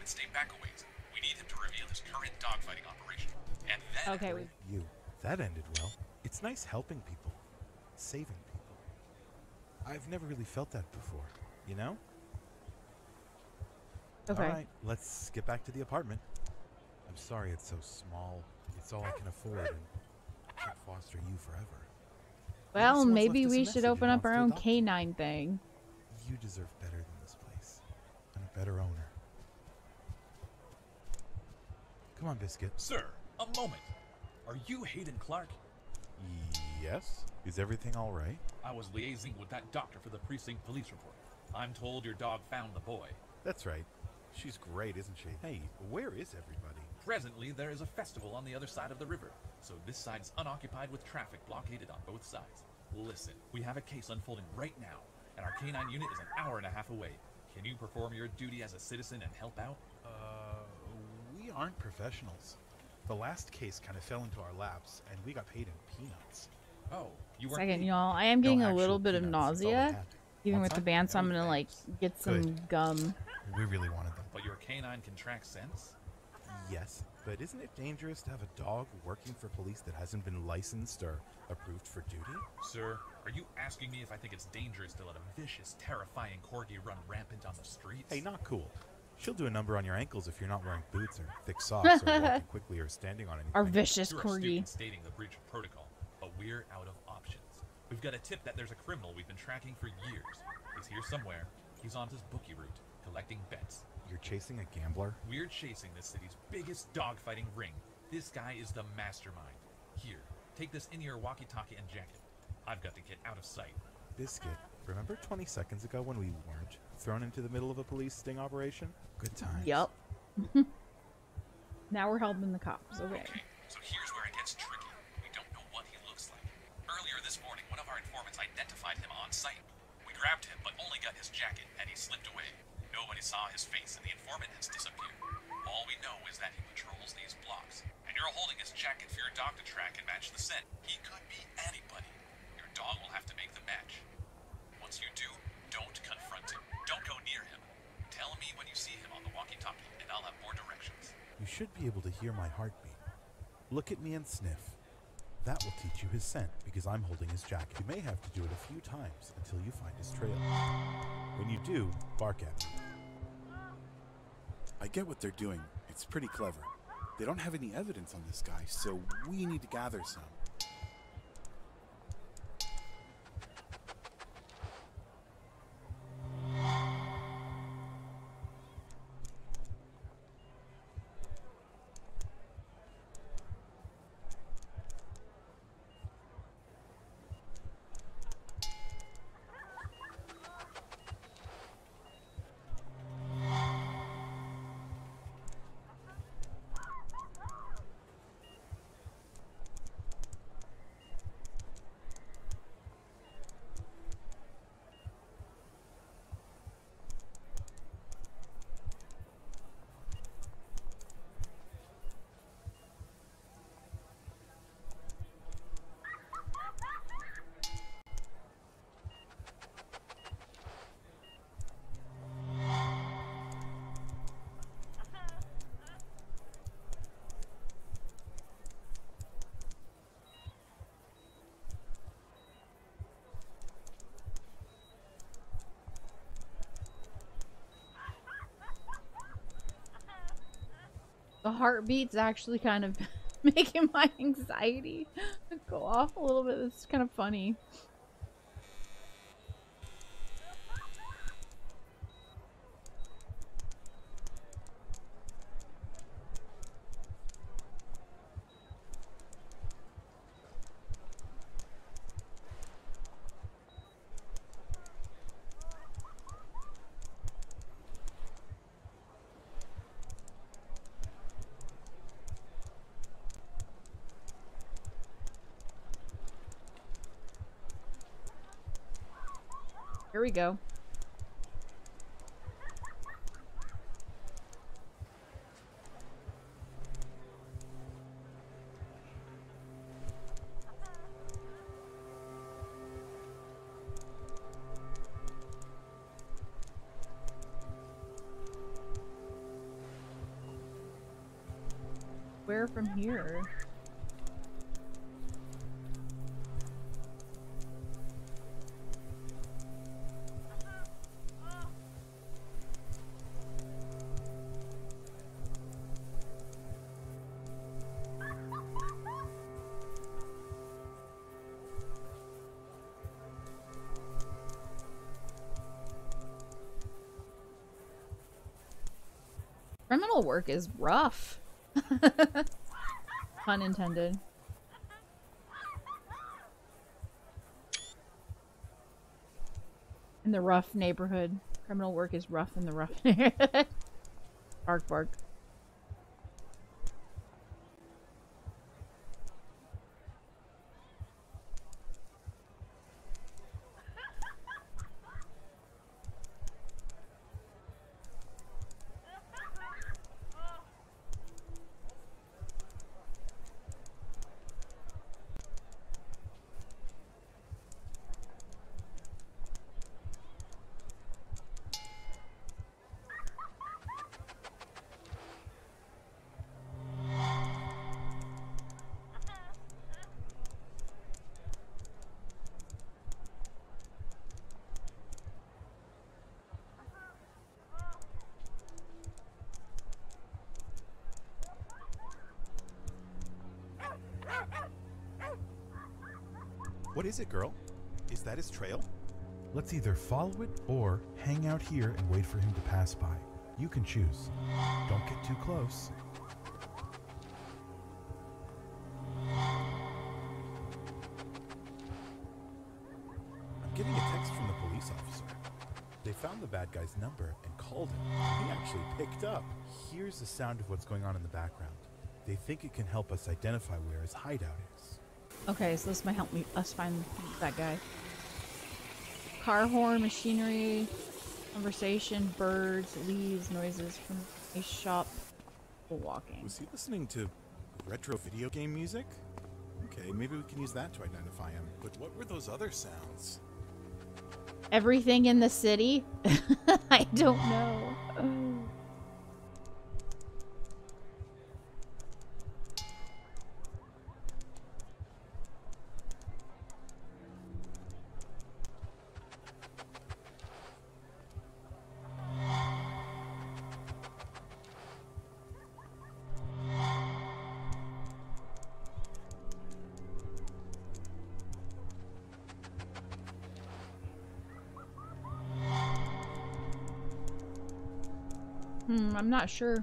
stay back a ways. We need him to reveal his current dogfighting operation. And then... Okay, You. That ended well. It's nice helping people. Saving people. I've never really felt that before, you know? Okay. All right, let's get back to the apartment. I'm sorry it's so small. It's all I can afford, and I can't foster you forever. Well, someone's maybe left us a we should message and open up wants our to own adopt you. canine thing. You deserve better than this place, and a better owner. Come on, Biscuit. Sir, a moment. Are you Hayden Clark? Yes? Is everything all right? I was liaising with that doctor for the precinct police report. I'm told your dog found the boy. That's right. She's great, isn't she? Hey, where is everybody? Presently, there is a festival on the other side of the river, so this side is unoccupied with traffic blockaded on both sides. Listen, we have a case unfolding right now, and our canine unit is an hour and a half away. Can you perform your duty as a citizen and help out? We aren't professionals. The last case kind of fell into our laps, and we got paid in peanuts. Oh, you weren't... Second, y'all. I am getting a actual little bit of peanuts, that's all they nausea, had. even Want with the some? band, so I'm gonna, like, get some Good. gum. We really wanted them. But your canine can track scents? Yes, but isn't it dangerous to have a dog working for police that hasn't been licensed or approved for duty? Sir, are you asking me if I think it's dangerous to let a vicious, terrifying corgi run rampant on the streets? Hey, not cool. She'll do a number on your ankles if you're not wearing boots or thick socks or walking quickly or standing on anything. Our vicious You're corgi. astute in stating the breach of protocol, but we're out of options. We've got a tip that there's a criminal we've been tracking for years. He's here somewhere. He's on his bookie route, collecting bets. You're chasing a gambler? We're chasing this city's biggest dogfighting ring. This guy is the mastermind. Here, take this in-ear walkie-talkie and jacket. I've got to get out of sight. Biscuit, remember 20 seconds ago when we weren't thrown into the middle of a police sting operation? Good times. Yup. Now we're helping the cops. Okay. Okay, so here's where it gets tricky. We don't know what he looks like. Earlier this morning, one of our informants identified him on site. We grabbed him, but only got his jacket, and he slipped away. Nobody saw his face, and the informant has disappeared. All we know is that he patrols these blocks, and you're holding his jacket for your dog to track and match the scent. He could be anybody. Your dog will have to make the match. Once you do, don't confront him. Don't go near him. Tell me when you see him on the walkie-talkie, and I'll have more directions. You should be able to hear my heartbeat. Look at me and sniff. That will teach you his scent because I'm holding his jacket. You may have to do it a few times until you find his trail. When you do, bark at me. I get what they're doing. It's pretty clever. They don't have any evidence on this guy, so we need to gather some. The heartbeat's actually kind of making my anxiety go off a little bit. It's kind of funny. Here we go. Where from here? Criminal work is rough. Pun intended. In the rough neighborhood. Criminal work is rough in the rough neighborhood. Bark, bark. What is it, girl? Is that his trail? Let's either follow it or hang out here and wait for him to pass by. You can choose. Don't get too close. I'm getting a text from the police officer. They found the bad guy's number and called him. He actually picked up. Here's the sound of what's going on in the background. They think it can help us identify where his hideout is. Okay, so this might help us find that guy. Car horn, machinery, conversation, birds, leaves, noises from a shop. People walking. Was he listening to retro video game music? Okay, maybe we can use that to identify him. But what were those other sounds? Everything in the city? I don't know. I'm not sure.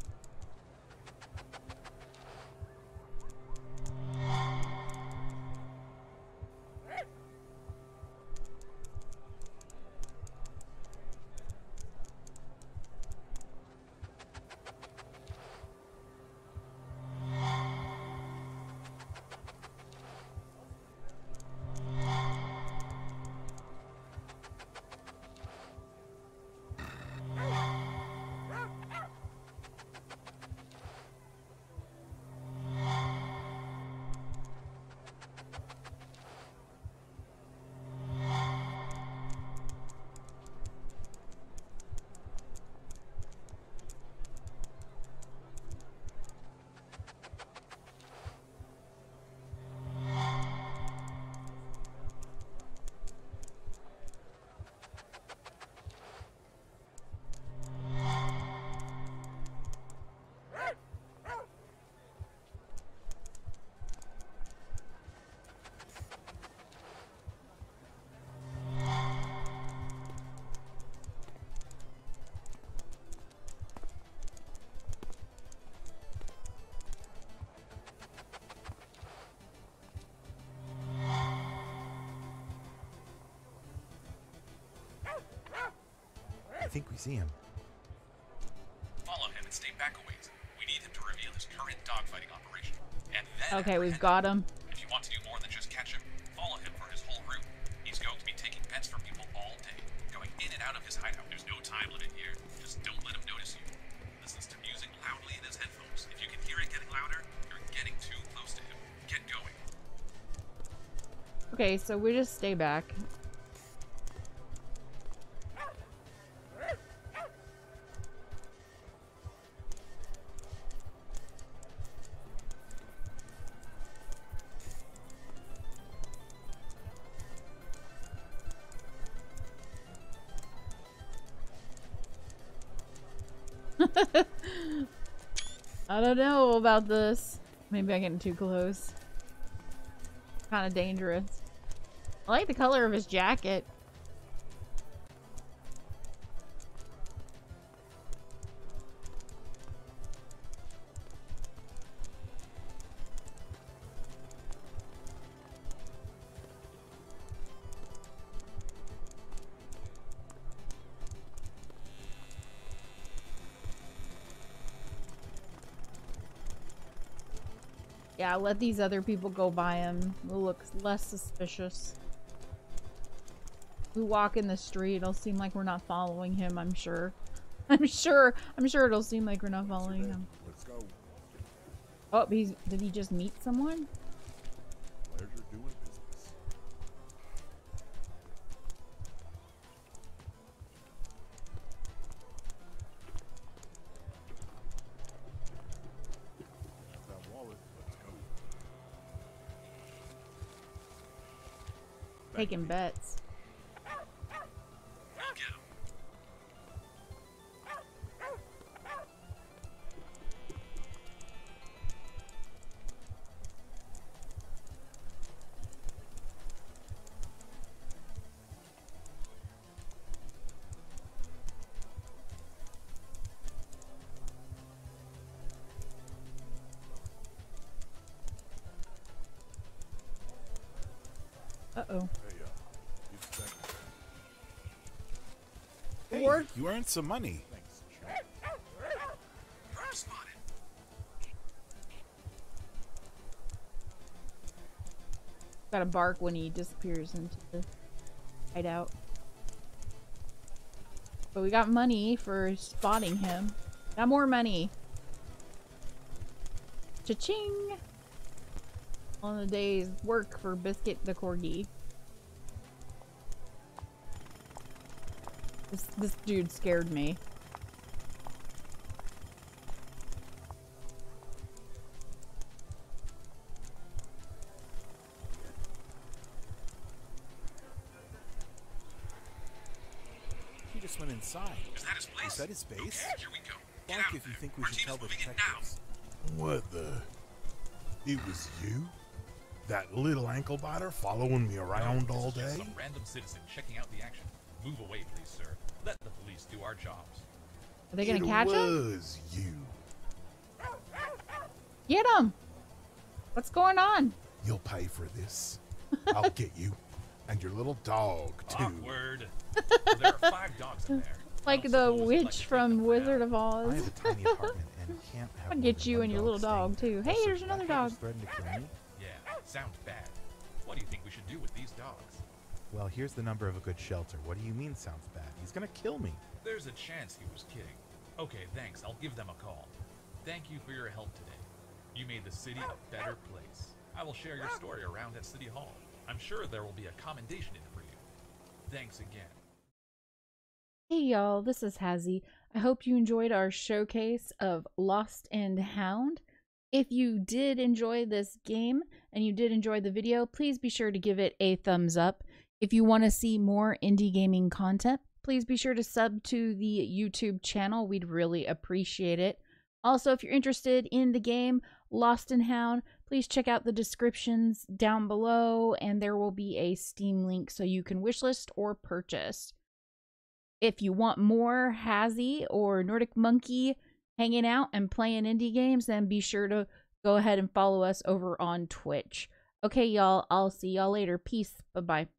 I think we see him. Follow him and stay back a ways. We need him to reveal his current dogfighting operation. And then Okay, we've got him. If you want to do more than just catch him, follow him for his whole route. He's going to be taking pets from people all day, going in and out of his hideout. There's no time limit here. Just don't let him notice you. Listens to music loudly in his headphones. If you can hear it getting louder, you're getting too close to him. Get going. Okay, so we just stay back. I don't know about this. Maybe I'm getting too close. Kind of dangerous. I like the color of his jacket. Yeah, let these other people go by him. It'll look less suspicious. We walk in the street, it'll seem like we're not following him, I'm sure. I'm sure it'll seem like we're not following him. Let's go. Oh, did he just meet someone? Pleasure doing business. That wallet. Let's go. Taking bets. I'll get him. Uh-oh. Hey, you second. Hey, Or- you earned some money. Thanks, Chuck. Perp spotted. Gotta bark when he disappears into the hideout. But we got money for spotting him. Got more money. Cha-ching! On the day's work for Biscuit the corgi. This dude scared me. He just went inside. Is that his place? Is that his base? Okay, here we go. Get Like out if you there. think we Our should team tell is the moving in now. detectives. What the? It was you? That little ankle biter following me around all This is just day? some random citizen checking out the action. Move away, please, sir. Let the police do our jobs. Are they gonna It catch him? was you. Get him! What's going on? You'll pay for this. I'll get you. And your little dog, too. Awkward. There are 5 dogs in there. Like I don't the suppose you'd like witch to take from them for Wizard now. of I Oz. have a tiny apartment and can't have I'll more get than you one and your dog little dog, staying too. there. Hey, Also, there's another Jackie was dog. threatened to kill me. Yeah, sounds bad. What do you think we should do with these dogs? Well, here's the number of a good shelter. What do you mean sounds bad? He's gonna kill me. There's a chance he was kidding. Okay, thanks. I'll give them a call. Thank you for your help today. You made the city a better place. I will share your story around at City Hall. I'm sure there will be a commendation in it for you. Thanks again. Hey y'all, this is Hazzy. I hope you enjoyed our showcase of Lost and Hound. If you did enjoy this game and you did enjoy the video, please be sure to give it a thumbs up. If you want to see more indie gaming content, please be sure to sub to the YouTube channel. We'd really appreciate it. Also, if you're interested in the game Lost and Hound, please check out the descriptions down below and there will be a Steam link so you can wishlist or purchase. If you want more Hazzy or Nordic Monkey hanging out and playing indie games, then be sure to go ahead and follow us over on Twitch. Okay, y'all, I'll see y'all later. Peace. Bye-bye.